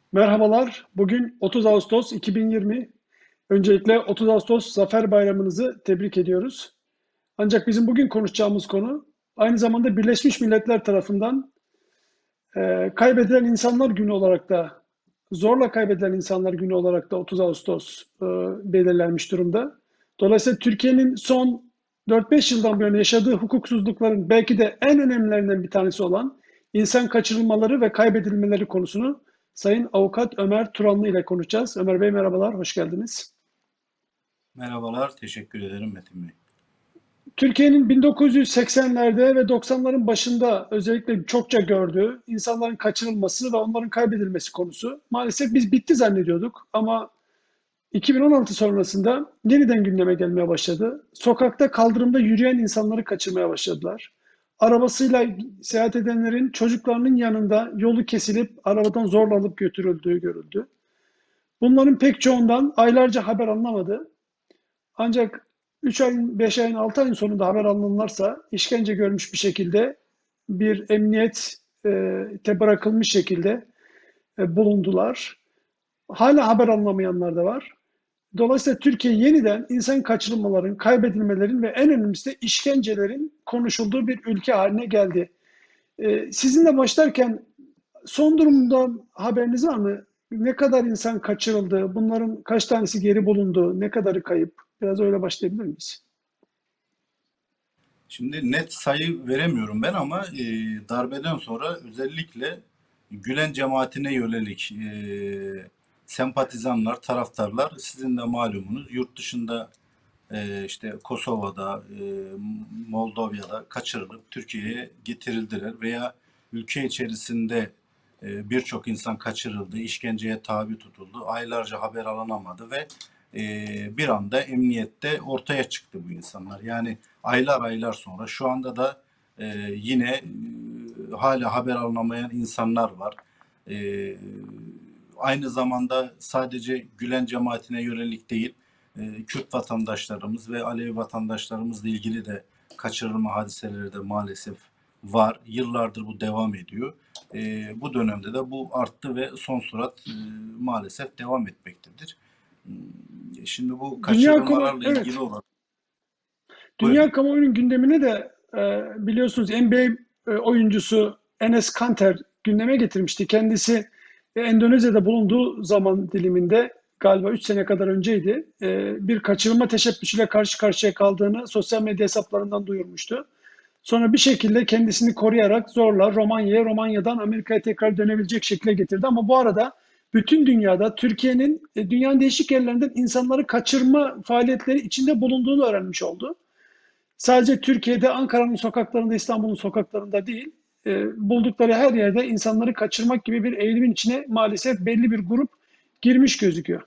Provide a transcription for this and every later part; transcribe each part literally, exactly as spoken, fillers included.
Merhabalar. Bugün otuz Ağustos iki bin yirmi. Öncelikle otuz Ağustos Zafer Bayramınızı tebrik ediyoruz. Ancak bizim bugün konuşacağımız konu aynı zamanda Birleşmiş Milletler tarafından e, kaybedilen insanlar günü olarak da zorla kaybedilen insanlar günü olarak da otuz Ağustos e, belirlenmiş durumda. Dolayısıyla Türkiye'nin son dört beş yıldan beri yaşadığı hukuksuzlukların belki de en önemlilerinden bir tanesi olan insan kaçırılmaları ve kaybedilmeleri konusunu Sayın Avukat Ömer Turanlı ile konuşacağız. Ömer Bey merhabalar, hoş geldiniz. Merhabalar, teşekkür ederim Metin Bey. Türkiye'nin bin dokuz yüz seksenlerde ve doksanların başında özellikle çokça gördüğü insanların kaçırılması ve onların kaybedilmesi konusu maalesef biz bitti zannediyorduk ama iki bin on altı sonrasında yeniden gündeme gelmeye başladı. Sokakta, kaldırımda yürüyen insanları kaçırmaya başladılar. Arabasıyla seyahat edenlerin çocuklarının yanında yolu kesilip arabadan zorla alıp götürüldüğü görüldü. Bunların pek çoğundan aylarca haber alınamadı. Ancak üç ayın, beş ayın, altı ayın sonunda haber alınırsa işkence görmüş bir şekilde bir emniyete bırakılmış şekilde e, bulundular. Hala haber alınamayanlar da var. Dolayısıyla Türkiye yeniden insan kaçırılmaların, kaybedilmelerin ve en önemlisi de işkencelerin konuşulduğu bir ülke haline geldi. Ee, sizinle başlarken son durumdan haberiniz var mı? Ne kadar insan kaçırıldı? Bunların kaç tanesi geri bulundu? Ne kadarı kayıp? Biraz öyle başlayabilir miyiz? Şimdi net sayı veremiyorum ben ama e, darbeden sonra özellikle Gülen cemaatine yönelik e, sempatizanlar, taraftarlar sizin de malumunuz yurt dışında e, işte Kosova'da, e, Moldova'da kaçırılıp Türkiye'ye getirildiler veya ülke içerisinde e, birçok insan kaçırıldı, işkenceye tabi tutuldu, aylarca haber alınamadı ve e, bir anda emniyette ortaya çıktı bu insanlar. Yani aylar aylar sonra şu anda da e, yine e, hala haber alınamayan insanlar var. E, Aynı zamanda sadece Gülen cemaatine yönelik değil, e, Kürt vatandaşlarımız ve Alevi vatandaşlarımızla ilgili de kaçırılma hadiseleri de maalesef var. Yıllardır bu devam ediyor. E, bu dönemde de bu arttı ve son sürat e, maalesef devam etmektedir. Hmm, Şimdi bu Dünya kamu kaçırılmalarla ilgili evet. olarak Dünya buyurun. kamuoyunun gündemine de e, biliyorsunuz N B A e, oyuncusu Enes Kanter gündeme getirmişti. Kendisi e, Endonezya'da bulunduğu zaman diliminde galiba üç sene kadar önceydi. E, bir kaçırılma teşebbüsüyle karşı karşıya kaldığını sosyal medya hesaplarından duyurmuştu. Sonra bir şekilde kendisini koruyarak zorla Romanya'ya, Romanya'dan Amerika'ya tekrar dönebilecek şekilde getirdi. Ama bu arada bütün dünyada Türkiye'nin e, dünyanın değişik yerlerinden insanları kaçırma faaliyetleri içinde bulunduğunu öğrenmiş oldu. Sadece Türkiye'de, Ankara'nın sokaklarında, İstanbul'un sokaklarında değil, e, buldukları her yerde insanları kaçırmak gibi bir eğilimin içine maalesef belli bir grup girmiş gözüküyor.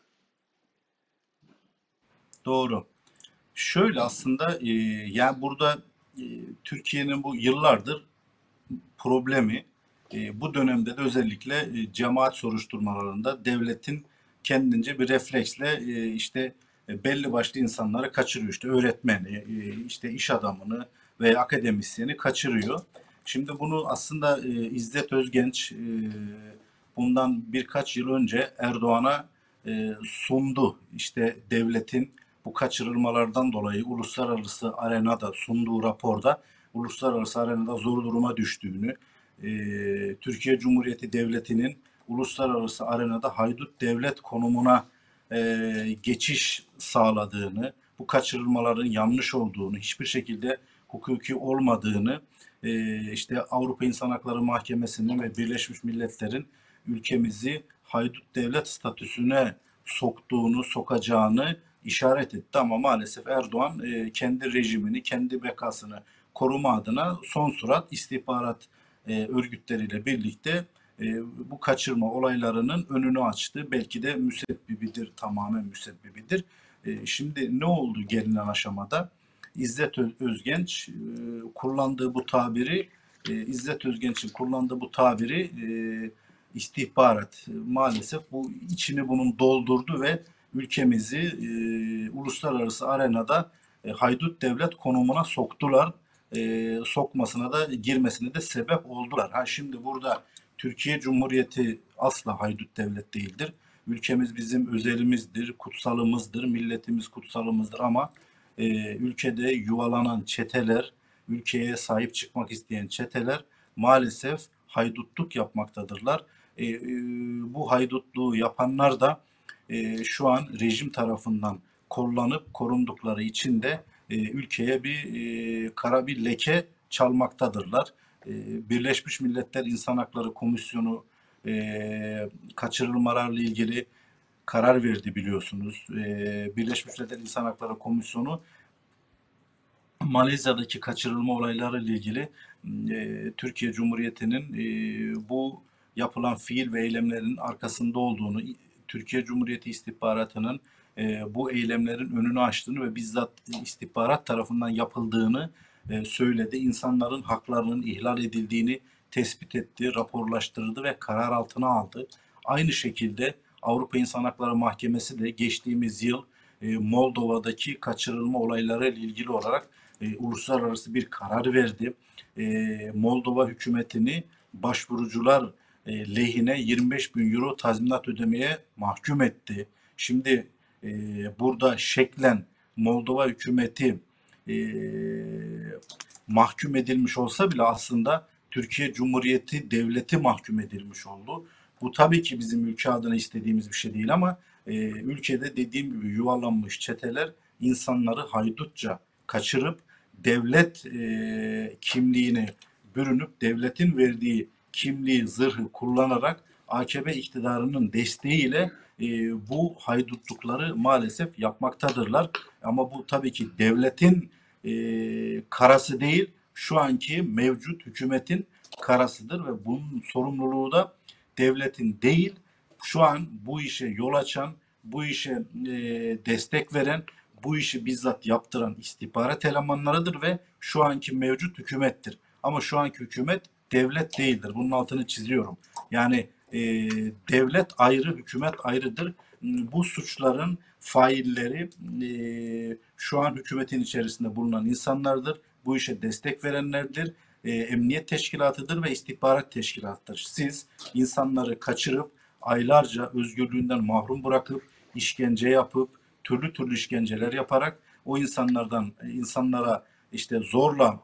Doğru. Şöyle aslında e, yani burada e, Türkiye'nin bu yıllardır problemi e, bu dönemde de özellikle e, cemaat soruşturmalarında devletin kendince bir refleksle e, işte e, belli başlı insanları kaçırıyor. İşte öğretmeni, e, işte iş adamını veya akademisyeni kaçırıyor. Şimdi bunu aslında e, İzzet Özgenç e, bundan birkaç yıl önce Erdoğan'a e, sundu. İşte devletin bu kaçırılmalardan dolayı uluslararası arenada sunduğu raporda uluslararası arenada zor duruma düştüğünü, e, Türkiye Cumhuriyeti Devleti'nin uluslararası arenada haydut devlet konumuna e, geçiş sağladığını, bu kaçırılmaların yanlış olduğunu, hiçbir şekilde hukuki olmadığını, e, işte Avrupa İnsan Hakları Mahkemesi'nin ve Birleşmiş Milletler'in ülkemizi haydut devlet statüsüne soktuğunu, sokacağını işaret etti ama maalesef Erdoğan e, kendi rejimini, kendi bekasını koruma adına son sürat istihbarat e, örgütleriyle birlikte e, bu kaçırma olaylarının önünü açtı. Belki de müsebbibidir, tamamen müsebbibidir. E, şimdi ne oldu gelinen aşamada? İzzet Özgenç e, kullandığı bu tabiri, e, İzzet Özgenç'in kullandığı bu tabiri e, istihbarat e, maalesef bu içini bunun doldurdu ve ülkemizi e, uluslararası arenada e, haydut devlet konumuna soktular. E, sokmasına da girmesine de sebep oldular. Ha şimdi burada Türkiye Cumhuriyeti asla haydut devlet değildir. Ülkemiz bizim özelimizdir, kutsalımızdır, milletimiz kutsalımızdır ama e, ülkede yuvalanan çeteler, ülkeye sahip çıkmak isteyen çeteler maalesef haydutluk yapmaktadırlar. E, e, bu haydutluğu yapanlar da e, şu an rejim tarafından kollanıp korundukları için de e, ülkeye bir e, kara bir leke çalmaktadırlar. E, Birleşmiş Milletler İnsan Hakları Komisyonu e, kaçırılmalarla ilgili karar verdi biliyorsunuz. E, Birleşmiş Milletler İnsan Hakları Komisyonu Malezya'daki kaçırılma olayları ile ilgili e, Türkiye Cumhuriyeti'nin e, bu yapılan fiil ve eylemlerin arkasında olduğunu, Türkiye Cumhuriyeti istihbaratının e, bu eylemlerin önünü açtığını ve bizzat istihbarat tarafından yapıldığını e, söyledi. İnsanların haklarının ihlal edildiğini tespit etti, raporlaştırdı ve karar altına aldı. Aynı şekilde Avrupa İnsan Hakları Mahkemesi de geçtiğimiz yıl e, Moldova'daki kaçırılma olayları ile ilgili olarak e, uluslararası bir karar verdi. E, Moldova hükümetini başvurucular e, lehine yirmi beş bin euro tazminat ödemeye mahkum etti. Şimdi e, burada şeklen Moldova hükümeti e, mahkum edilmiş olsa bile aslında Türkiye Cumhuriyeti devleti mahkum edilmiş oldu. Bu tabii ki bizim ülke adına istediğimiz bir şey değil ama e, ülkede dediğim gibi yuvarlanmış çeteler insanları haydutça kaçırıp devlet e, kimliğini bürünüp devletin verdiği kimliği, zırhı kullanarak A K P iktidarının desteğiyle e, bu haydutlukları maalesef yapmaktadırlar. Ama bu tabii ki devletin e, karası değil, şu anki mevcut hükümetin karasıdır ve bunun sorumluluğu da devletin değil, şu an bu işe yol açan, bu işe e, destek veren, bu işi bizzat yaptıran istihbarat elemanlarıdır ve şu anki mevcut hükümettir. Ama şu anki hükümet devlet değildir. Bunun altını çiziyorum. Yani e, devlet ayrı, hükümet ayrıdır. Bu suçların failleri e, şu an hükümetin içerisinde bulunan insanlardır. Bu işe destek verenlerdir. E, emniyet teşkilatıdır ve istihbarat teşkilatıdır. Siz insanları kaçırıp aylarca özgürlüğünden mahrum bırakıp işkence yapıp türlü türlü işkenceler yaparak o insanlardan insanlara işte zorla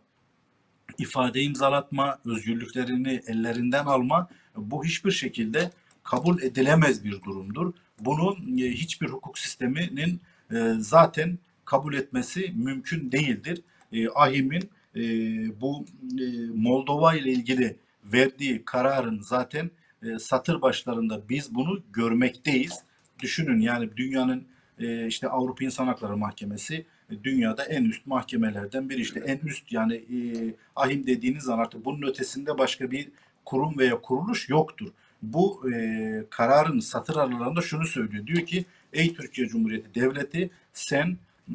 ifade imzalatma, özgürlüklerini ellerinden alma bu hiçbir şekilde kabul edilemez bir durumdur. Bunu e, hiçbir hukuk sisteminin e, zaten kabul etmesi mümkün değildir. E, A H İM'in e, bu e, Moldova ile ilgili verdiği kararın zaten e, satır başlarında biz bunu görmekteyiz. Düşünün yani dünyanın e, işte Avrupa İnsan Hakları Mahkemesi e, dünyada en üst mahkemelerden biri, işte en üst yani e, A H İM dediğiniz zaman artık bunun ötesinde başka bir kurum veya kuruluş yoktur. Bu e, kararın satır aralarında şunu söylüyor. Diyor ki ey Türkiye Cumhuriyeti Devleti sen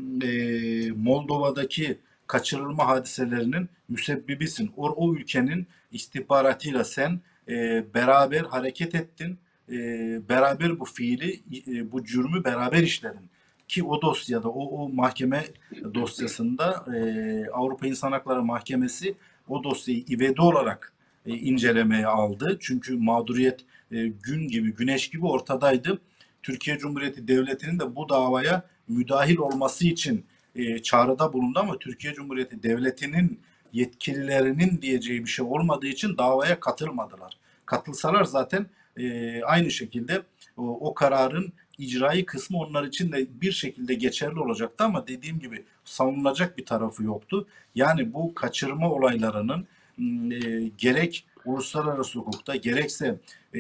e, Moldova'daki kaçırılma hadiselerinin müsebbibisin. O, o ülkenin istihbaratıyla sen e, beraber hareket ettin. E, beraber bu fiili, e, bu cürmü beraber işledin. Ki o dosyada, o, o mahkeme dosyasında e, Avrupa İnsan Hakları Mahkemesi o dosyayı ivedi olarak e, incelemeye aldı. Çünkü mağduriyet e, gün gibi, güneş gibi ortadaydı. Türkiye Cumhuriyeti Devleti'nin de bu davaya müdahil olması için e, çağrıda bulundu ama Türkiye Cumhuriyeti Devleti'nin yetkililerinin diyeceği bir şey olmadığı için davaya katılmadılar. Katılsalar zaten e, aynı şekilde o, o kararın icraî kısmı onlar için de bir şekilde geçerli olacaktı ama dediğim gibi savunulacak bir tarafı yoktu. Yani bu kaçırma olaylarının e, gerek uluslararası hukukta gerekse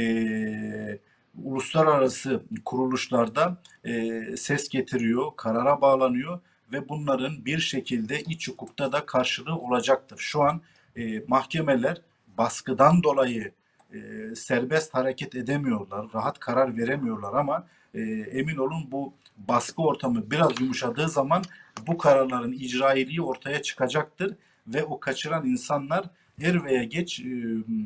e, uluslararası kuruluşlarda e, ses getiriyor, karara bağlanıyor ve bunların bir şekilde iç hukukta da karşılığı olacaktır. Şu an e, mahkemeler baskıdan dolayı e, serbest hareket edemiyorlar, rahat karar veremiyorlar ama e, emin olun bu baskı ortamı biraz yumuşadığı zaman bu kararların icrailiği ortaya çıkacaktır ve o kaçıran insanlar er veya geç e,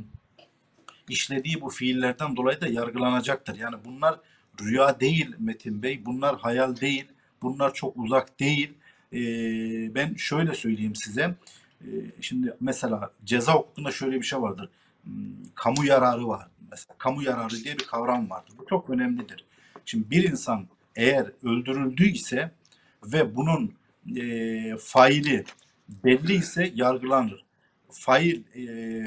işlediği bu fiillerden dolayı da yargılanacaktır. Yani bunlar rüya değil Metin Bey, bunlar hayal değil, bunlar çok uzak değil. E, ben şöyle söyleyeyim size, e, şimdi mesela ceza hukukunda şöyle bir şey vardır. kamu yararı var. Mesela kamu yararı diye bir kavram vardır. Bu çok önemlidir. Şimdi bir insan eğer öldürüldüyse ve bunun e, faili belli ise yargılanır. Fail e,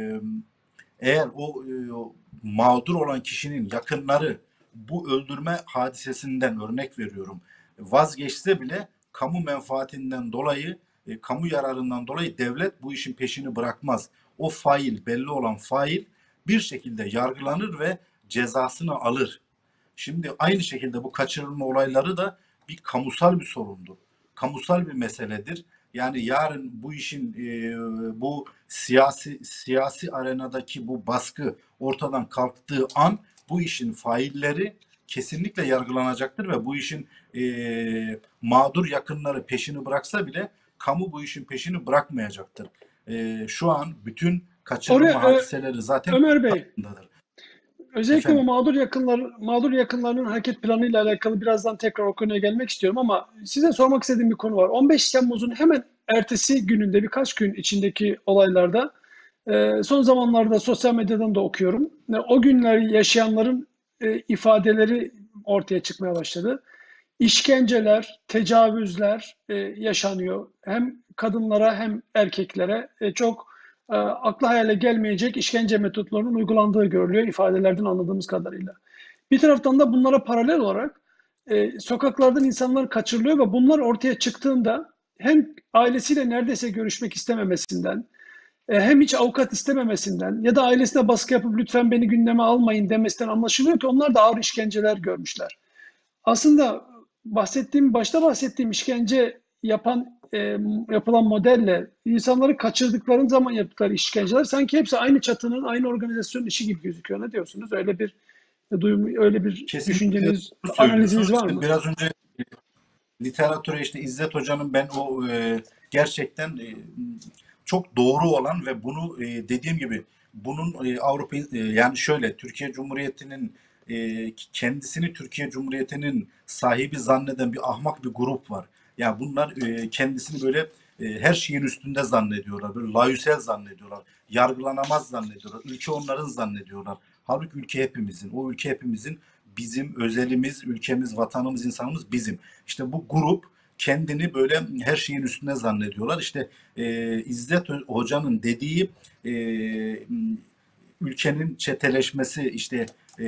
eğer o, e, o mağdur olan kişinin yakınları bu öldürme hadisesinden, örnek veriyorum, vazgeçse bile kamu menfaatinden dolayı, e, kamu yararından dolayı devlet bu işin peşini bırakmaz. O fail, belli olan fail bir şekilde yargılanır ve cezasını alır. Şimdi aynı şekilde bu kaçırılma olayları da bir kamusal bir sorundur. Kamusal bir meseledir. Yani yarın bu işin e, bu siyasi siyasi arenadaki bu baskı ortadan kalktığı an bu işin failleri kesinlikle yargılanacaktır ve bu işin e, mağdur yakınları peşini bıraksa bile kamu bu işin peşini bırakmayacaktır. E, şu an bütün kaçırılma Oraya, e, hadiseleri zaten Ömer Bey, altındadır. özellikle bu Efendim. mağdur yakınlar, mağdur yakınlarının hareket planıyla alakalı birazdan tekrar o konuya gelmek istiyorum ama size sormak istediğim bir konu var. on beş Temmuz'un hemen ertesi gününde birkaç gün içindeki olaylarda e, son zamanlarda sosyal medyadan da okuyorum. E, O günleri yaşayanların e, ifadeleri ortaya çıkmaya başladı. İşkenceler, tecavüzler e, yaşanıyor. Hem kadınlara hem erkeklere e, çok e, akla hayale gelmeyecek işkence metotlarının uygulandığı görülüyor ifadelerden anladığımız kadarıyla. Bir taraftan da bunlara paralel olarak e, sokaklardan insanlar kaçırılıyor ve bunlar ortaya çıktığında hem ailesiyle neredeyse görüşmek istememesinden, e, hem hiç avukat istememesinden ya da ailesine baskı yapıp lütfen beni gündeme almayın demesinden anlaşılıyor ki onlar da ağır işkenceler görmüşler. Aslında bahsettiğim, başta bahsettiğim işkence yapan e, yapılan modelle insanları kaçırdıkları zaman yaptıkları işkenceler sanki hepsi aynı çatının, aynı organizasyonun işi gibi gözüküyor. Ne diyorsunuz? Öyle bir duyum, öyle bir Kesinlikle düşünceniz, doğru analiziniz söylüyorsunuz. var İşte mı? biraz önce literatüre işte İzzet Hoca'nın ben o e, gerçekten e, çok doğru olan ve bunu e, dediğim gibi bunun e, Avrupa e, yani şöyle Türkiye Cumhuriyeti'nin e, kendisini Türkiye Cumhuriyeti'nin sahibi zanneden bir ahmak bir grup var. Yani bunlar e, kendisini böyle e, her şeyin üstünde zannediyorlar. Böyle layüsel zannediyorlar. Yargılanamaz zannediyorlar. Ülke onların zannediyorlar. Halbuki ülke hepimizin. O ülke hepimizin, bizim özelimiz, ülkemiz, vatanımız, insanımız bizim. İşte bu grup kendini böyle her şeyin üstünde zannediyorlar. İşte e, İzzet Hoca'nın dediği e, ülkenin çeteleşmesi, işte e,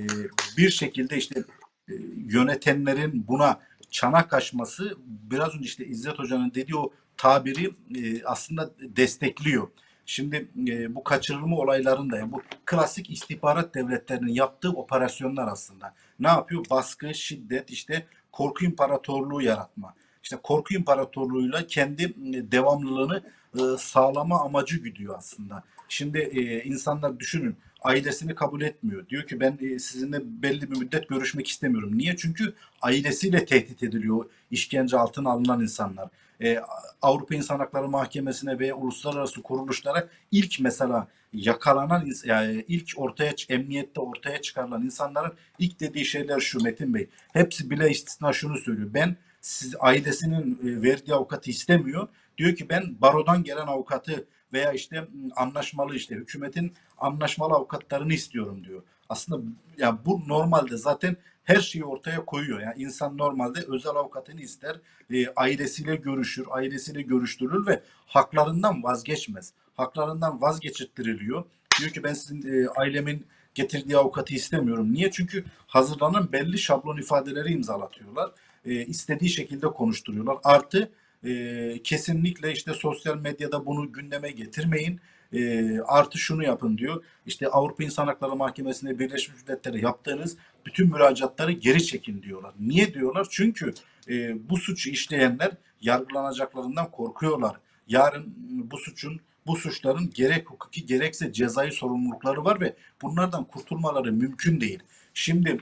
bir şekilde işte e, yönetenlerin buna çanak açması biraz önce işte İzzet Hoca'nın dediği o tabiri e, aslında destekliyor. Şimdi e, bu kaçırılma olaylarında yani bu klasik istihbarat devletlerinin yaptığı operasyonlar aslında. Ne yapıyor? Baskı, şiddet, işte korku imparatorluğu yaratma. İşte korku imparatorluğuyla kendi e, devamlılığını e, sağlama amacı güdüyor aslında. Şimdi e, insanlar düşünün, ailesini kabul etmiyor. Diyor ki ben e, sizinle belli bir müddet görüşmek istemiyorum. Niye? Çünkü ailesiyle tehdit ediliyor işkence altına alınan insanlar. E, Avrupa İnsan Hakları Mahkemesi'ne veya uluslararası kuruluşlara ilk mesela yakalanan yani ilk ortaya emniyette ortaya çıkarılan insanların ilk dediği şeyler şu Metin Bey. Hepsi bile istisna şunu söylüyor. Ben siz ailesinin e, verdiği avukatı istemiyor. Diyor ki ben barodan gelen avukatı veya işte anlaşmalı işte hükümetin anlaşmalı avukatlarını istiyorum diyor. Aslında ya bu normalde zaten her şeyi ortaya koyuyor. Yani insan normalde özel avukatını ister, e, ailesiyle görüşür, ailesiyle görüştürülür ve haklarından vazgeçmez. Haklarından vazgeçirttiriliyor. Diyor ki ben sizin e, ailemin getirdiği avukatı istemiyorum. Niye? Çünkü hazırlanan belli şablon ifadeleri imzalatıyorlar. E, istediği şekilde konuşturuyorlar. Artı e, kesinlikle işte sosyal medyada bunu gündeme getirmeyin. E, artı şunu yapın diyor. İşte Avrupa İnsan Hakları Mahkemesi'nde Birleşmiş Milletler'e yaptığınız bütün müracaatları geri çekin diyorlar. Niye diyorlar? Çünkü e, bu suçu işleyenler yargılanacaklarından korkuyorlar. Yarın bu suçun bu suçların gerek hukuki gerekse cezai sorumlulukları var ve bunlardan kurtulmaları mümkün değil. Şimdi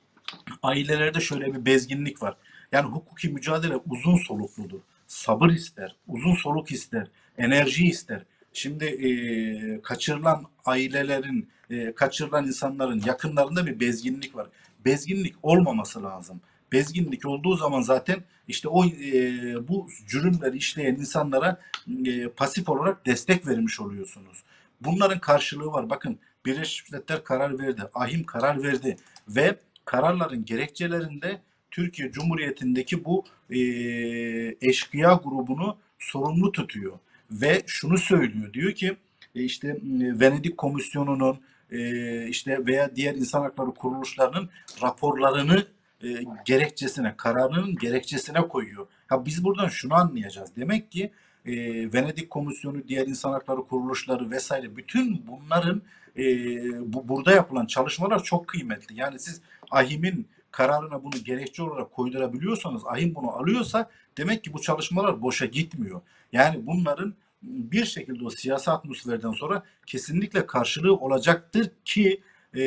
ailelerde şöyle bir bezginlik var. Yani hukuki mücadele uzun solukludur. Sabır ister, uzun soluk ister, enerji ister. Şimdi e, kaçırılan ailelerin, e, kaçırılan insanların yakınlarında bir bezginlik var. Bezginlik olmaması lazım. Bezginlik olduğu zaman zaten işte o e, bu cürümleri işleyen insanlara e, pasif olarak destek vermiş oluyorsunuz. Bunların karşılığı var. Bakın Birleşmiş Milletler karar verdi. Ahim karar verdi. Ve kararların gerekçelerinde Türkiye Cumhuriyeti'ndeki bu e, eşkıya grubunu sorumlu tutuyor. Ve şunu söylüyor. Diyor ki e, işte e, Venedik Komisyonu'nun e, işte veya diğer insan hakları kuruluşlarının raporlarını e, gerekçesine, kararının gerekçesine koyuyor. Ha, biz buradan şunu anlayacağız. Demek ki e, Venedik Komisyonu, diğer insan hakları kuruluşları vesaire, bütün bunların e, bu, burada yapılan çalışmalar çok kıymetli. Yani siz AHİM'in kararına bunu gerekçe olarak koydurabiliyorsanız, AHİM bunu alıyorsa demek ki bu çalışmalar boşa gitmiyor. Yani bunların bir şekilde o siyasi atmosferden sonra kesinlikle karşılığı olacaktır ki e,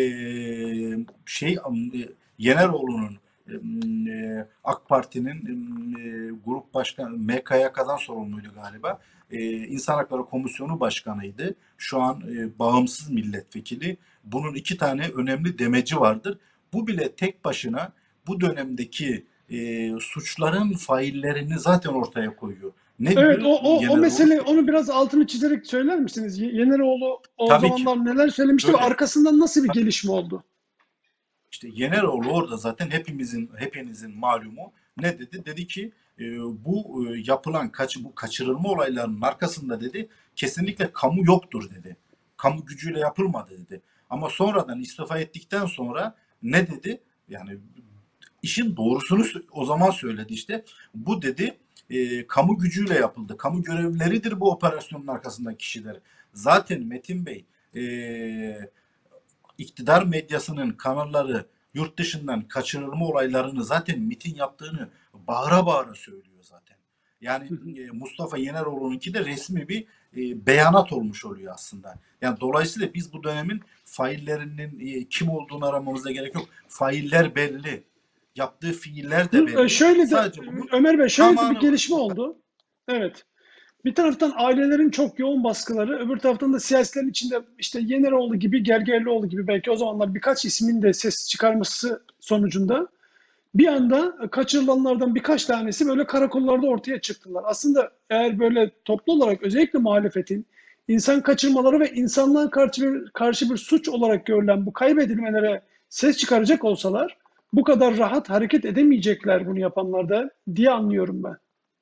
şey e, Yeneroğlu'nun e, AK Parti'nin e, grup başkanı M K Y K'dan sorumluydu galiba. E, İnsan Hakları Komisyonu Başkanıydı. Şu an e, bağımsız milletvekili. Bunun iki tane önemli demeci vardır. Bu bile tek başına bu dönemdeki e, suçların faillerini zaten ortaya koyuyor. Ne Evet, diyor o, o, o Yeneroğlu? mesele, onu biraz altını çizerek söyler misiniz? Ye- Yeneroğlu o Tabii ki. zamanlar neler söylemişti ve Öyle. arkasından nasıl bir gelişme oldu? İşte Yeneroğlu orada zaten hepimizin hepinizin malumu ne dedi? Dedi ki e, bu e, yapılan kaç bu kaçırılma olaylarının arkasında dedi kesinlikle kamu yoktur dedi. Kamu gücüyle yapılmadı dedi. Ama sonradan istifa ettikten sonra ne dedi? Yani işin doğrusunu o zaman söyledi işte. Bu dedi e, kamu gücüyle yapıldı. Kamu görevlileridir bu operasyonun arkasındaki kişiler. Zaten Metin Bey e, iktidar medyasının kanalları yurt dışından kaçırılma olaylarını zaten MİT'in yaptığını bağıra bağıra söylüyor zaten. Yani e, Mustafa Yeneroğlu'nunki de resmi bir e, beyanat olmuş oluyor aslında. Yani dolayısıyla biz bu dönemin faillerinin e, kim olduğunu aramamıza gerek yok. Failler belli. Yaptığı fiiller de Hı, e, belli. Şöyle de Sadece bunun Ömer Bey, şöyle de bir zamanı var. gelişme oldu. Evet. Bir taraftan ailelerin çok yoğun baskıları, öbür taraftan da siyasilerin içinde işte Yeneroğlu gibi, Gergerlioğlu gibi belki o zamanlar birkaç ismin de ses çıkarması sonucunda bir anda kaçırılanlardan birkaç tanesi böyle karakollarda ortaya çıktılar. Aslında eğer böyle toplu olarak özellikle muhalefetin insan kaçırmaları ve insanlığa karşı bir, karşı bir suç olarak görülen bu kaybedilmelere ses çıkaracak olsalar bu kadar rahat hareket edemeyecekler bunu yapanlar da diye anlıyorum ben.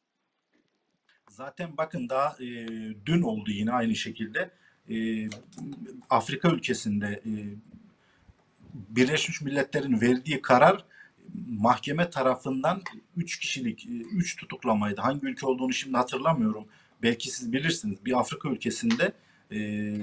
Zaten bakın daha e, dün oldu yine aynı şekilde. E, Afrika ülkesinde e, Birleşmiş Milletler'in verdiği karar mahkeme tarafından üç kişilik, üç tutuklamaydı. Hangi ülke olduğunu şimdi hatırlamıyorum. Belki siz bilirsiniz. Bir Afrika ülkesinde e,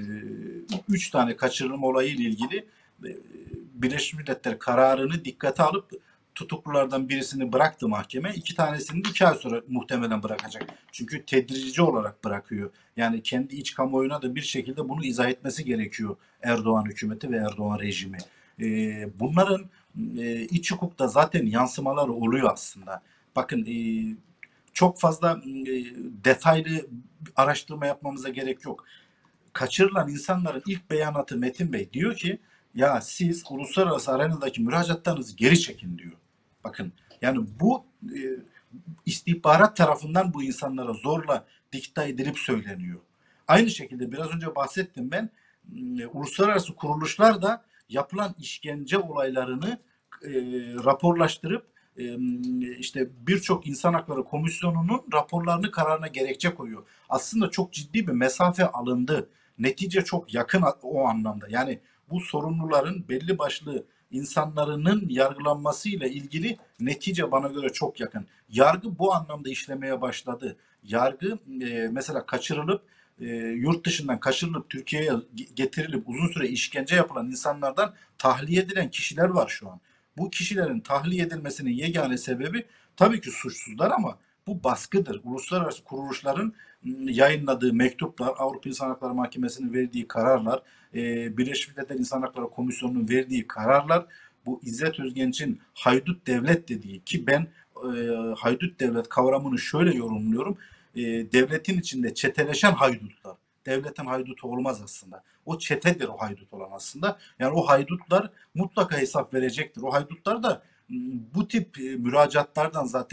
üç tane kaçırılma olayı ile ilgili e, Birleşmiş Milletler kararını dikkate alıp tutuklulardan birisini bıraktı mahkeme. İki tanesini de iki ay sonra muhtemelen bırakacak. Çünkü tedrici olarak bırakıyor. Yani kendi iç kamuoyuna da bir şekilde bunu izah etmesi gerekiyor Erdoğan hükümeti ve Erdoğan rejimi. E, bunların e, iç hukukta zaten yansımaları oluyor aslında. Bakın e, çok fazla e, detaylı araştırma yapmamıza gerek yok. Kaçırılan insanların ilk beyanatı Metin Bey diyor ki ya siz uluslararası arenadaki müracaatlarınızı geri çekin diyor. Bakın yani bu e, istihbarat tarafından bu insanlara zorla dikte edilip söyleniyor. Aynı şekilde biraz önce bahsettim ben e, uluslararası kuruluşlar da yapılan işkence olaylarını e, raporlaştırıp e, işte birçok insan hakları komisyonunun raporlarını kararına gerekçe koyuyor. Aslında çok ciddi bir mesafe alındı. Netice çok yakın o anlamda. Yani bu sorumluların belli başlı insanların yargılanmasıyla ilgili netice bana göre çok yakın. Yargı bu anlamda işlemeye başladı. Yargı e, mesela kaçırılıp e, yurt dışından kaçırılıp Türkiye'ye getirilip uzun süre işkence yapılan insanlardan tahliye edilen kişiler var şu an. Bu kişilerin tahliye edilmesinin yegane sebebi tabii ki suçsuzlar ama bu baskıdır. Uluslararası kuruluşların yayınladığı mektuplar, Avrupa İnsan Hakları Mahkemesi'nin verdiği kararlar, Birleşmiş Milletler İnsan Hakları Komisyonu'nun verdiği kararlar, bu İzzet Özgenç'in haydut devlet dediği ki ben haydut devlet kavramını şöyle yorumluyorum. Devletin içinde çeteleşen haydutlar. Devletin haydutu olmaz aslında. O çetedir o haydut olan aslında. Yani o haydutlar mutlaka hesap verecektir. O haydutlar da bu tip müracaatlardan zaten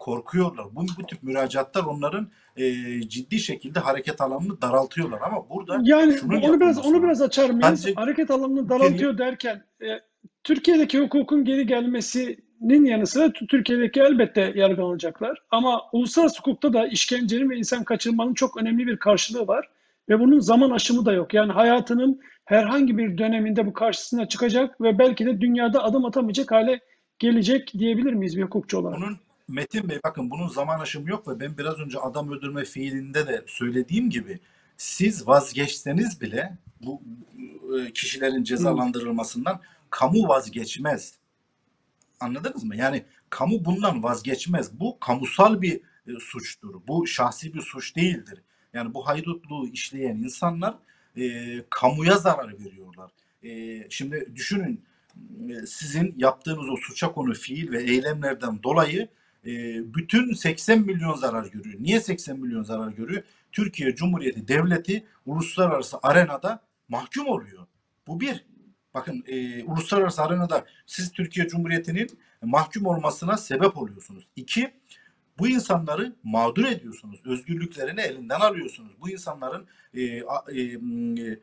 korkuyorlar. Bu, bu tip müracaatlar onların e, ciddi şekilde hareket alanını daraltıyorlar. Ama burada Yani şunun onu biraz yapılması onu biraz lazım. açar mıyız? Sadece Hareket alanını Türkiye'nin daraltıyor derken e, Türkiye'deki hukukun geri gelmesinin yanı sıra Tü- Türkiye'deki elbette yargılanacaklar. Ama uluslararası hukukta da işkencenin ve insan kaçırmanın çok önemli bir karşılığı var. Ve bunun zaman aşımı da yok. Yani hayatının herhangi bir döneminde bu karşısına çıkacak ve belki de dünyada adım atamayacak hale gelecek diyebilir miyiz bir hukukçu olarak? bunun Metin Bey, bakın, bunun zaman aşımı yok ve ben biraz önce adam öldürme fiilinde de söylediğim gibi siz vazgeçseniz bile bu e, kişilerin Hmm. cezalandırılmasından kamu vazgeçmez. Anladınız mı? Yani kamu bundan vazgeçmez. Bu kamusal bir e, suçtur. Bu şahsi bir suç değildir. Yani bu haydutluğu işleyen insanlar e, kamuya zarar veriyorlar. E, şimdi düşünün, e, sizin yaptığınız o suça konu fiil ve eylemlerden dolayı e, bütün seksen milyon zarar görüyor. Niye seksen milyon zarar görüyor? Türkiye Cumhuriyeti Devleti uluslararası arenada mahkum oluyor. Bu bir. Bakın, e, uluslararası arenada siz Türkiye Cumhuriyeti'nin mahkum olmasına sebep oluyorsunuz. İki, bu insanları mağdur ediyorsunuz. Özgürlüklerini elinden alıyorsunuz. Bu insanların e, a- e, e,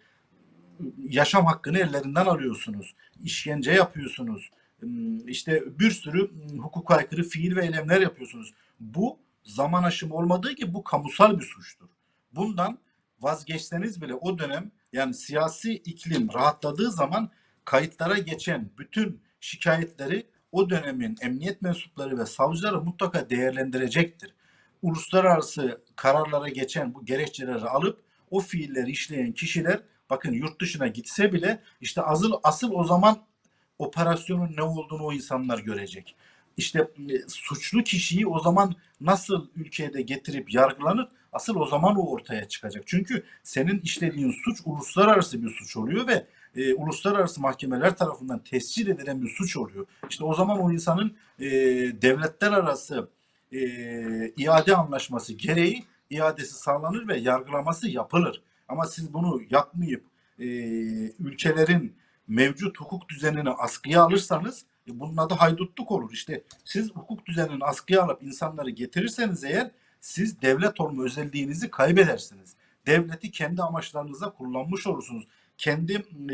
yaşam hakkını ellerinden alıyorsunuz. İşkence yapıyorsunuz. İşte bir sürü hukuka aykırı fiil ve eylemler yapıyorsunuz. Bu zaman aşımı olmadığı gibi bu kamusal bir suçtur. Bundan vazgeçseniz bile o dönem, yani siyasi iklim rahatladığı zaman kayıtlara geçen bütün şikayetleri o dönemin emniyet mensupları ve savcıları mutlaka değerlendirecektir. Uluslararası kararlara geçen bu gerekçeleri alıp o fiilleri işleyen kişiler, bakın, yurt dışına gitse bile işte asıl asıl o zaman operasyonun ne olduğunu o insanlar görecek. İşte e, suçlu kişiyi o zaman nasıl ülkeye getirip yargılanır, asıl o zaman o ortaya çıkacak. Çünkü senin işlediğin suç uluslararası bir suç oluyor ve e, uluslararası mahkemeler tarafından tescil edilen bir suç oluyor. İşte o zaman o insanın e, devletler arası e, iade anlaşması gereği iadesi sağlanır ve yargılaması yapılır. Ama siz bunu yapmayıp e, ülkelerin mevcut hukuk düzenini askıya alırsanız e, bunun adı haydutluk olur. İşte siz hukuk düzenini askıya alıp insanları getirirseniz eğer, siz devlet olma özelliğinizi kaybedersiniz. Devleti kendi amaçlarınıza kullanmış olursunuz. Kendi e,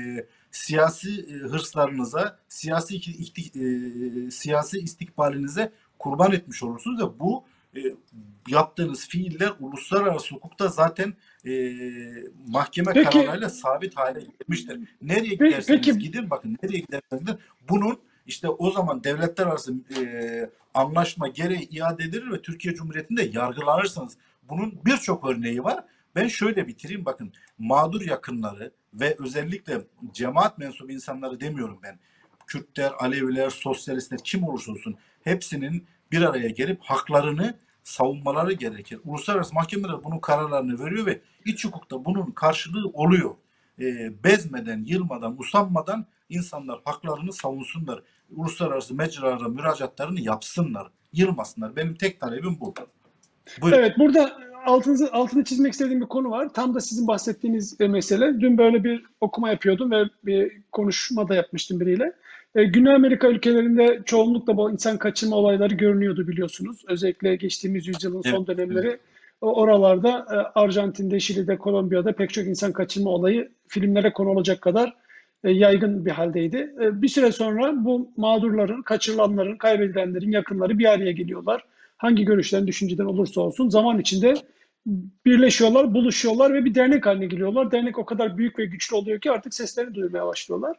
siyasi e, hırslarınıza, siyasi ikti, e, siyasi istikbalinize kurban etmiş olursunuz ve bu e, yaptığınız fiiller uluslararası hukukta zaten e, mahkeme Peki, kararıyla sabit hale gelmiştir. Nereye pe- peki, giderseniz gidin, bakın, nereye giderseniz gidin, bunun işte o zaman devletler arası e, anlaşma gereği iade edilir ve Türkiye Cumhuriyeti'nde yargılanırsınız. Bunun birçok örneği var. Ben şöyle bitireyim, bakın, mağdur yakınları ve özellikle cemaat mensubu insanları demiyorum ben. Kürtler, Aleviler, sosyalistler, kim olursa olsun hepsinin bir araya gelip haklarını savunmaları gerekir. Uluslararası mahkemeler bunun kararlarını veriyor ve iç hukukta bunun karşılığı oluyor. E, bezmeden, yılmadan, usanmadan insanlar haklarını savunsunlar. Uluslararası mecralara müracaatlarını yapsınlar. Yılmasınlar. Benim tek talebim bu. Buyurun. evet, burada altını, altını çizmek istediğim bir konu var. Tam da sizin bahsettiğiniz e, mesele. Dün böyle bir okuma yapıyordum ve bir konuşma da yapmıştım biriyle. E, Güney Amerika ülkelerinde çoğunlukla bu insan kaçırma olayları görünüyordu biliyorsunuz. Özellikle geçtiğimiz yüzyılın Evet. son Evet. dönemleri o- oralarda e, Arjantin'de, Şili'de, Kolombiya'da pek çok insan kaçırma olayı filmlere konu olacak kadar e, yaygın bir haldeydi. E, bir süre sonra bu mağdurların, kaçırılanların, kaybedilenlerin yakınları bir araya geliyorlar. Hangi görüşten, düşünceden olursa olsun zaman içinde birleşiyorlar, buluşuyorlar ve bir dernek haline geliyorlar. Dernek o kadar büyük ve güçlü oluyor ki artık seslerini duyurmaya başlıyorlar.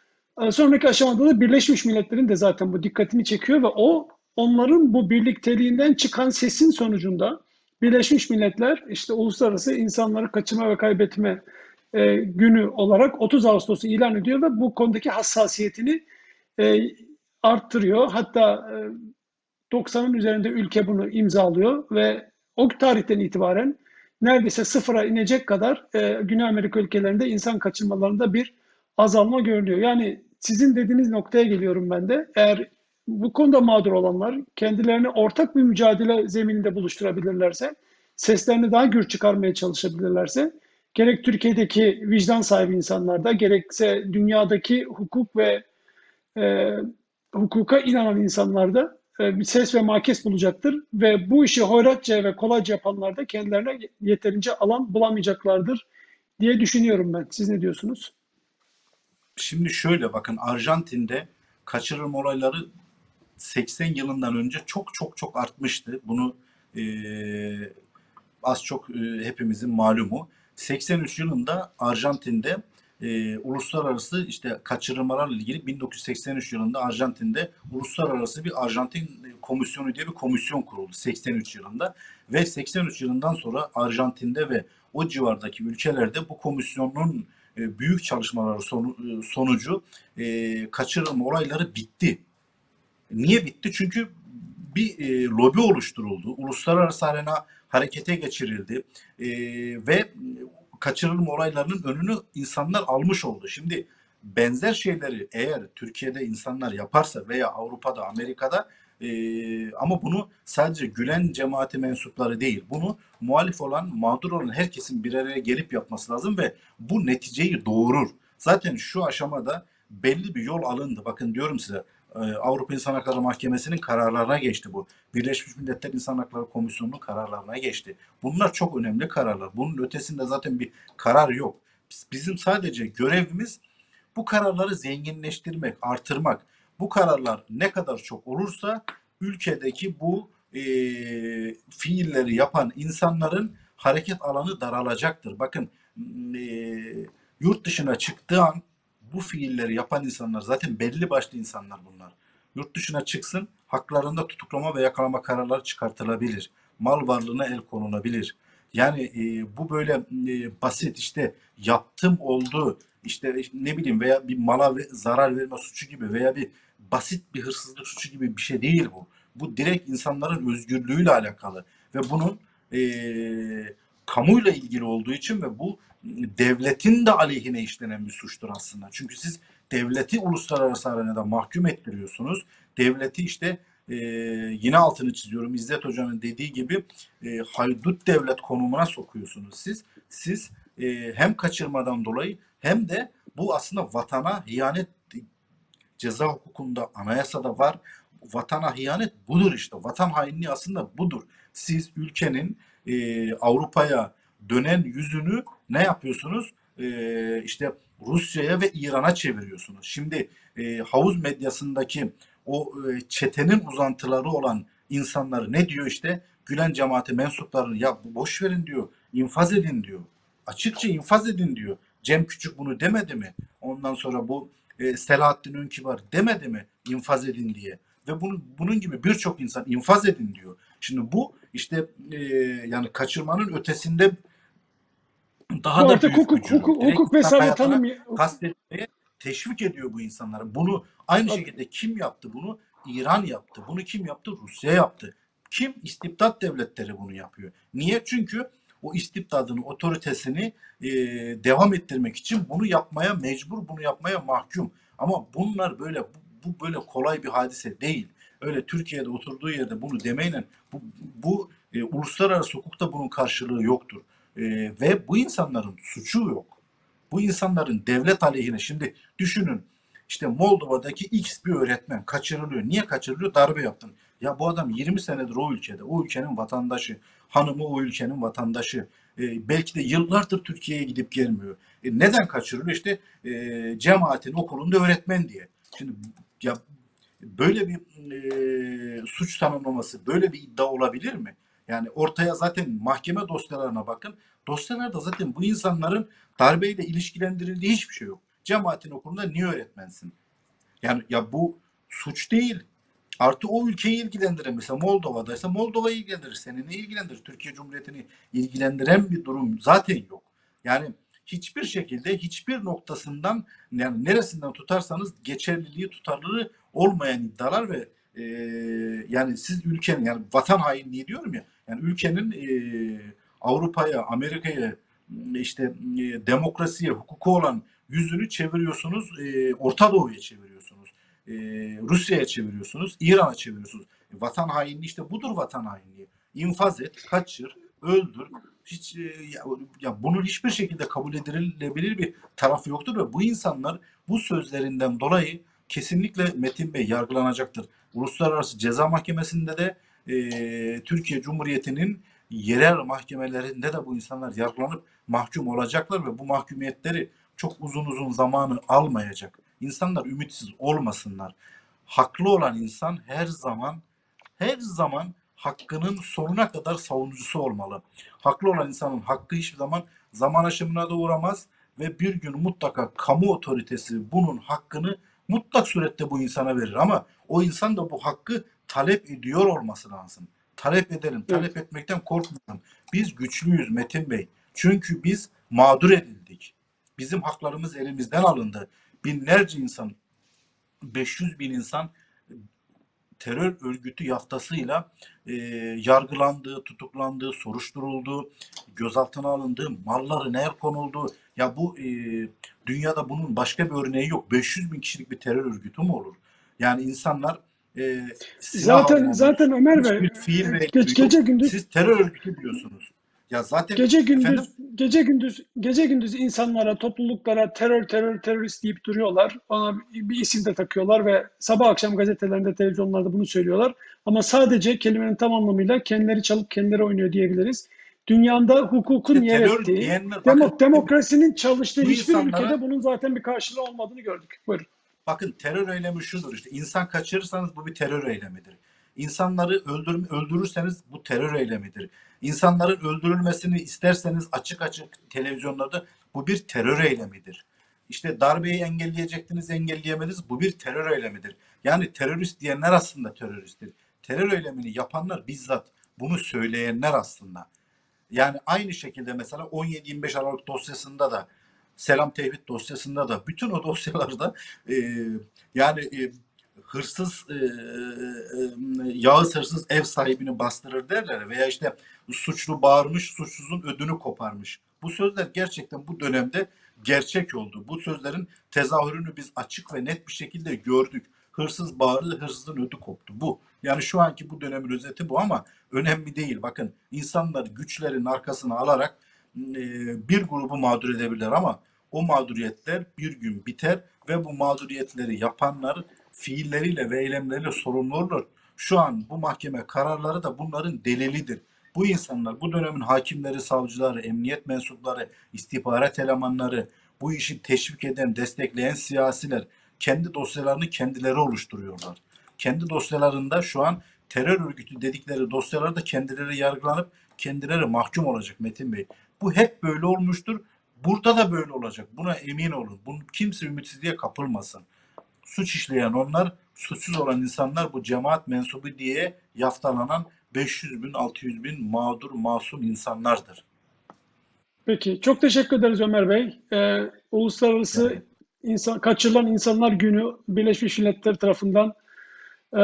E, Sonraki aşamada da Birleşmiş Milletler'in de zaten bu dikkatini çekiyor ve o onların bu birlikteliğinden çıkan sesin sonucunda Birleşmiş Milletler işte Uluslararası İnsanları Kaçırma ve Kaybetme e, Günü olarak otuz Ağustos'u ilan ediyor ve bu konudaki hassasiyetini e, arttırıyor. Hatta e, doksanın üzerinde ülke bunu imzalıyor ve o tarihten itibaren neredeyse sıfıra inecek kadar e, Güney Amerika ülkelerinde insan kaçırmalarında bir azalma görülüyor. Yani sizin dediğiniz noktaya geliyorum ben de. Eğer bu konuda mağdur olanlar kendilerini ortak bir mücadele zemininde buluşturabilirlerse, seslerini daha gür çıkarmaya çalışabilirlerse, gerek Türkiye'deki vicdan sahibi insanlarda, gerekse dünyadaki hukuk ve e, hukuka inanan insanlarda e, bir ses ve makes bulacaktır ve bu işi hoyratça ve kolayca yapanlar da kendilerine yeterince alan bulamayacaklardır diye düşünüyorum ben. Siz ne diyorsunuz? Şimdi şöyle bakın, Arjantin'de kaçırılma olayları seksen yılından önce çok çok çok artmıştı. Bunu e, az çok e, hepimizin malumu. seksen üç yılında Arjantin'de e, uluslararası işte kaçırılmalarla ilgili bin dokuz yüz seksen üç yılında Arjantin'de uluslararası bir Arjantin komisyonu diye bir komisyon kuruldu seksen üç yılında ve seksen üç yılından sonra Arjantin'de ve o civardaki ülkelerde bu komisyonun e, büyük çalışmaları sonu, e, sonucu e, kaçırılma olayları bitti. Niye bitti? Çünkü bir e, lobi oluşturuldu. Uluslararası arena harekete geçirildi. E, ve kaçırılma olaylarının önünü insanlar almış oldu. Şimdi benzer şeyleri eğer Türkiye'de insanlar yaparsa veya Avrupa'da, Amerika'da e, ama bunu sadece Gülen cemaati mensupları değil, bunu muhalif olan, mağdur olan herkesin bir araya gelip yapması lazım ve bu neticeyi doğurur. Zaten şu aşamada belli bir yol alındı. Bakın diyorum size, Avrupa İnsan Hakları Mahkemesi'nin kararlarına geçti bu. Birleşmiş Milletler İnsan Hakları Komisyonu'nun kararlarına geçti. Bunlar çok önemli kararlar. Bunun ötesinde zaten bir karar yok. Bizim sadece görevimiz bu kararları zenginleştirmek, artırmak. Bu kararlar ne kadar çok olursa ülkedeki bu e, fiilleri yapan insanların hareket alanı daralacaktır. Bakın e, yurt dışına çıktığı an bu fiilleri yapan insanlar zaten belli başlı insanlar bunlar. Yurt dışına çıksın, haklarında tutuklama ve yakalama kararları çıkartılabilir. Mal varlığına el konulabilir. Yani e, bu böyle e, basit işte yaptım oldu, işte ne bileyim veya bir mala zarar verme suçu gibi veya bir basit bir hırsızlık suçu gibi bir şey değil bu. Bu direkt insanların özgürlüğüyle alakalı ve bunun e, kamuyla ilgili olduğu için ve bu devletin de aleyhine işlenen bir suçtur aslında. Çünkü siz devleti uluslararası arenada mahkum ettiriyorsunuz. Devleti işte e, yine altını çiziyorum, İzzet Hoca'nın dediği gibi e, haydut devlet konumuna sokuyorsunuz siz. Siz e, hem kaçırmadan dolayı hem de bu aslında vatana ihanet, ceza hukukunda, anayasada var. Vatana ihanet budur işte. Vatan hainliği aslında budur. Siz ülkenin e, Avrupa'ya dönen yüzünü ne yapıyorsunuz? E, işte Rusya'ya ve İran'a çeviriyorsunuz. Şimdi e, havuz medyasındaki o e, çetenin uzantıları olan insanları ne diyor işte? Gülen cemaati mensuplarını ya boş verin diyor. İnfaz edin diyor. Açıkça infaz edin diyor. Cem Küçük bunu demedi mi? Ondan sonra bu e, Selahattin Ünkibar demedi mi infaz edin diye. Ve bunun, bunun gibi birçok insan infaz edin diyor. Şimdi bu işte e, yani kaçırmanın ötesinde Bu daha da artık büyük hukuk, gücü. hukuk, Direkt hukuk insan vesaire hayatına tanım. kastetmeye teşvik ediyor bu insanları. Bunu aynı şekilde kim yaptı bunu? İran yaptı. Bunu kim yaptı? Rusya yaptı. Kim? İstibdat devletleri bunu yapıyor. Niye? Çünkü o istibdadın otoritesini e, devam ettirmek için bunu yapmaya mecbur, bunu yapmaya mahkum. Ama bunlar böyle bu, bu böyle kolay bir hadise değil. Öyle Türkiye'de oturduğu yerde bunu demeyle bu, bu e, uluslararası hukukta bunun karşılığı yoktur. E, ve bu insanların suçu yok. Bu insanların devlet aleyhine şimdi düşünün işte Moldova'daki X bir öğretmen kaçırılıyor. Niye kaçırılıyor? Darbe yaptın. Ya bu adam yirmi senedir o ülkede. O ülkenin vatandaşı. Hanımı o ülkenin vatandaşı. E, belki de yıllardır Türkiye'ye gidip gelmiyor. E, neden kaçırılıyor? İşte e, cemaatin okulunda öğretmen diye. Şimdi ya böyle bir e, suç tanımlaması, böyle bir iddia olabilir mi? Yani ortaya zaten mahkeme dosyalarına bakın. Dosyalarda zaten bu insanların darbeyle ilişkilendirildiği hiçbir şey yok. Cemaatin okulunda niye öğretmensin? Yani ya bu suç değil. Artı o ülkeyi ilgilendiren mesela Moldova'daysa Moldova'yı ilgilendirir. Seni ne ilgilendirir? Türkiye Cumhuriyeti'ni ilgilendiren bir durum zaten yok. Yani hiçbir şekilde hiçbir noktasından yani neresinden tutarsanız geçerliliği tutarlılığı olmayan iddialar ve e, yani siz ülkenin yani vatan hainliği diyorum ya yani ülkenin e, Avrupa'ya, Amerika'ya işte e, demokrasiye, hukuku olan yüzünü çeviriyorsunuz, e, Orta Doğu'ya çeviriyorsunuz. E, Rusya'ya çeviriyorsunuz, İran'a çeviriyorsunuz. E, vatan hainliği işte budur vatan hainliği. İnfaz et, kaçır, öldür. Hiç e, ya, ya bunun hiçbir şekilde kabul edilebilir bir tarafı yoktur ve bu insanlar bu sözlerinden dolayı kesinlikle Metin Bey yargılanacaktır. Uluslararası Ceza Mahkemesi'nde de e, Türkiye Cumhuriyeti'nin yerel mahkemelerinde de bu insanlar yargılanıp mahkum olacaklar ve bu mahkumiyetleri çok uzun uzun zamanı almayacak. İnsanlar ümitsiz olmasınlar. Haklı olan insan her zaman her zaman hakkının sonuna kadar savunucusu olmalı. Haklı olan insanın hakkı hiçbir zaman zaman aşımına da uğramaz ve bir gün mutlaka kamu otoritesi bunun hakkını mutlak surette bu insana verir. Ama o insan da bu hakkı talep ediyor olması lazım. Talep edelim. Evet. Talep etmekten korkmayalım. Biz güçlüyüz Metin Bey. Çünkü biz mağdur edildik. Bizim haklarımız elimizden alındı. Binlerce insan, beş yüz bin insan terör örgütü yaftasıyla e, yargılandığı, tutuklandığı, soruşturulduğu, gözaltına alındığı, malları el konuldu. Ya bu e, dünyada bunun başka bir örneği yok. beş yüz bin kişilik bir terör örgütü mü olur? Yani insanlar e, silah Zaten almamış, zaten Ömer Bey, hiçbir fiil ve geç, eylemi yok. gece gündüz Siz terör örgütü diyorsunuz. Ya zaten gece efendim gündüz gece gündüz gece gündüz insanlara, topluluklara terör terör terörist deyip duruyorlar. Ona bir isim de takıyorlar ve sabah akşam gazetelerinde, televizyonlarda bunu söylüyorlar. Ama sadece kelimenin tam anlamıyla kendileri çalıp kendileri oynuyor diyebiliriz. Dünyada hukukun işte yer terör ettiği, diyenler bakın demo, demokrasinin çalıştığı bu hiçbir ülkede insanlara bunun zaten bir karşılığı olmadığını gördük. Buyurun. bakın terör eylemi şudur işte insan kaçırırsanız bu bir terör eylemidir. İnsanları öldür, öldürürseniz bu terör eylemidir. İnsanların öldürülmesini isterseniz açık açık televizyonlarda bu bir terör eylemidir. İşte darbeyi engelleyecektiniz engelleyemediniz bu bir terör eylemidir. Yani terörist diyenler aslında teröristtir. Terör eylemini yapanlar bizzat bunu söyleyenler aslında. Yani aynı şekilde mesela on yedi yirmi beş Aralık dosyasında da Selam Tevhid dosyasında da bütün o dosyalarda e, yani e, hırsız e, e, Yağız hırsız ev sahibini bastırır derler veya işte suçlu bağırmış suçsuzun ödünü koparmış. Bu sözler gerçekten bu dönemde gerçek oldu. Bu sözlerin tezahürünü biz açık ve net bir şekilde gördük. Hırsız bağırdı, hırsızın ödü koptu. Bu. Yani şu anki bu dönemin özeti bu ama önemli değil. Bakın insanlar güçlerin arkasına alarak e, bir grubu mağdur edebilirler ama o mağduriyetler bir gün biter ve bu mağduriyetleri yapanlar fiilleriyle ve eylemleriyle sorumlu olur. Şu an bu mahkeme kararları da bunların delilidir. Bu insanlar, bu dönemin hakimleri, savcıları, emniyet mensupları, istihbarat elemanları, bu işi teşvik eden, destekleyen siyasiler kendi dosyalarını kendileri oluşturuyorlar. Kendi dosyalarında şu an terör örgütü dedikleri dosyalarda kendileri yargılanıp kendileri mahkum olacak Metin Bey. Bu hep böyle olmuştur. Burada da böyle olacak. Buna emin olun. Bunu kimse ümitsizliğe kapılmasın. Suç işleyen onlar, suçsuz olan insanlar bu cemaat mensubu diye yaftalanan beş yüz bin, altı yüz bin mağdur, masum insanlardır. Peki, çok teşekkür ederiz Ömer Bey. Ee, Yani Uluslararası İnsan, Kaçırılan İnsanlar Günü Birleşmiş Milletler tarafından e,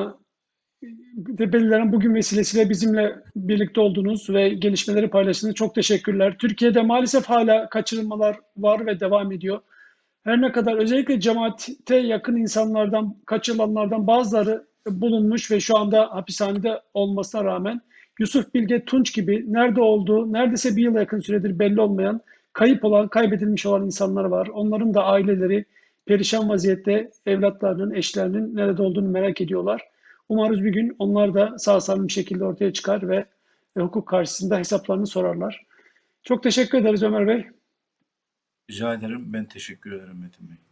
belirlenen bugün vesilesiyle bizimle birlikte oldunuz ve gelişmeleri paylaştığınız çok teşekkürler. Türkiye'de maalesef hala kaçırılmalar var ve devam ediyor. Her ne kadar özellikle cemaate yakın insanlardan, kaçırılanlardan bazıları bulunmuş ve şu anda hapishanede olmasına rağmen Yusuf Bilge Tunç gibi nerede olduğu neredeyse bir yıla yakın süredir belli olmayan, kayıp olan, kaybedilmiş olan insanlar var. Onların da aileleri perişan vaziyette evlatlarının, eşlerinin nerede olduğunu merak ediyorlar. Umarız bir gün onlar da sağ salim bir şekilde ortaya çıkar ve hukuk karşısında hesaplarını sorarlar. Çok teşekkür ederiz Ömer Bey. rica ederim. Ben teşekkür ederim Metin Bey.